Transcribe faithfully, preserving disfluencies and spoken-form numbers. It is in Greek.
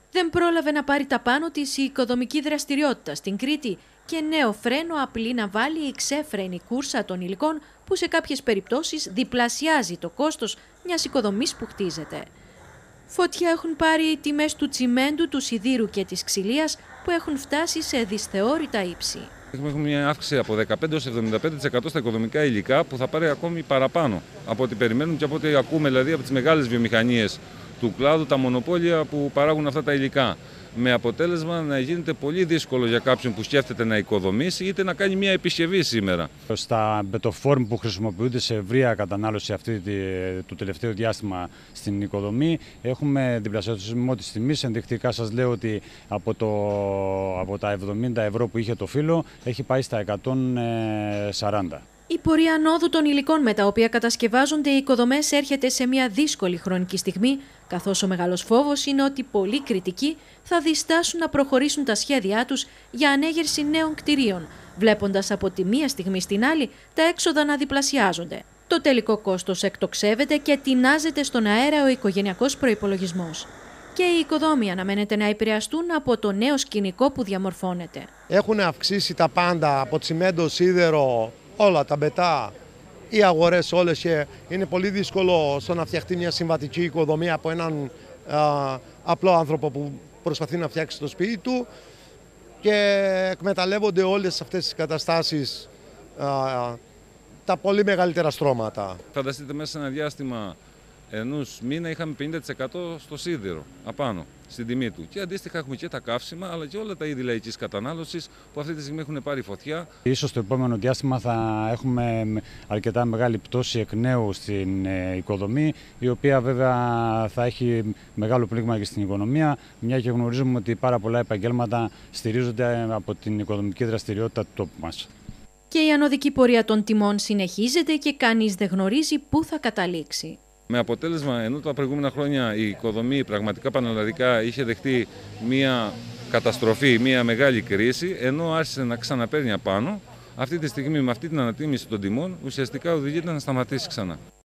Δεν πρόλαβε να πάρει τα πάνω της η οικοδομική δραστηριότητα στην Κρήτη και νέο φρένο απειλεί να βάλει η ξέφρενη κούρσα των υλικών που σε κάποιες περιπτώσεις διπλασιάζει το κόστος μιας οικοδομής που χτίζεται. Φωτιά έχουν πάρει οι τιμές του τσιμέντου, του σιδήρου και της ξυλίας που έχουν φτάσει σε δυσθεώρητα ύψη. Έχουμε μια αύξηση από δεκαπέντε έως εβδομήντα πέντε τοις εκατό στα οικοδομικά υλικά που θα πάρει ακόμη παραπάνω από ό,τι περιμένουν και από ό,τι ακούμε δηλαδή από τις μεγάλες βιομηχανίες του κλάδου, τα μονοπόλια που παράγουν αυτά τα υλικά. Με αποτέλεσμα να γίνεται πολύ δύσκολο για κάποιον που σκέφτεται να οικοδομήσει είτε να κάνει μια επισκευή σήμερα. Στα μπετοφόρμ που χρησιμοποιούνται σε ευρεία κατανάλωση αυτή το τελευταίο διάστημα στην οικοδομή έχουμε διπλασιασμό της τιμής. Ενδεικτικά σας λέω ότι από, το, από τα εβδομήντα ευρώ που είχε το φύλλο έχει πάει στα εκατόν σαράντα. Η πορεία ανόδου των υλικών με τα οποία κατασκευάζονται οι οικοδομές έρχεται σε μια δύσκολη χρονική στιγμή, καθώς ο μεγάλος φόβος είναι ότι πολλοί κριτικοί θα διστάσουν να προχωρήσουν τα σχέδιά τους για ανέγερση νέων κτηρίων, βλέποντας από τη μία στιγμή στην άλλη τα έξοδα να διπλασιάζονται. Το τελικό κόστος εκτοξεύεται και τεινάζεται στον αέρα ο οικογενειακός προϋπολογισμός. Και οι οικοδόμοι αναμένεται να επηρεαστούν από το νέο σκηνικό που διαμορφώνεται. Έχουν αυξήσει τα πάντα από τσιμέντο, σίδερο, όλα τα μπετά, οι αγορές όλες και είναι πολύ δύσκολο στο να φτιαχτεί μια συμβατική οικοδομή από έναν α, απλό άνθρωπο που προσπαθεί να φτιάξει το σπίτι του και εκμεταλλεύονται όλες αυτές τις καταστάσεις α, τα πολύ μεγαλύτερα στρώματα. Φανταστείτε μέσα σε ένα διάστημα ενός μήνα είχαμε πενήντα τοις εκατό στο σίδερο απάνω στην τιμή του. Και αντίστοιχα έχουμε και τα καύσιμα αλλά και όλα τα είδη λαϊκής κατανάλωσης που αυτή τη στιγμή έχουν πάρει φωτιά. Ίσως το επόμενο διάστημα θα έχουμε αρκετά μεγάλη πτώση εκ νέου στην οικοδομή, η οποία βέβαια θα έχει μεγάλο πλήγμα και στην οικονομία, μια και γνωρίζουμε ότι πάρα πολλά επαγγέλματα στηρίζονται από την οικοδομική δραστηριότητα του τόπου μας. Και η ανωδική πορεία των τιμών συνεχίζεται και κανείς δεν γνωρίζει πού θα καταλήξει. Με αποτέλεσμα, ενώ τα προηγούμενα χρόνια η οικοδομή πραγματικά πανελλαδικά είχε δεχτεί μια καταστροφή, μια μεγάλη κρίση, ενώ άρχισε να ξαναπαίρνει απάνω, αυτή τη στιγμή με αυτή την ανατίμηση των τιμών ουσιαστικά οδηγείται να σταματήσει ξανά.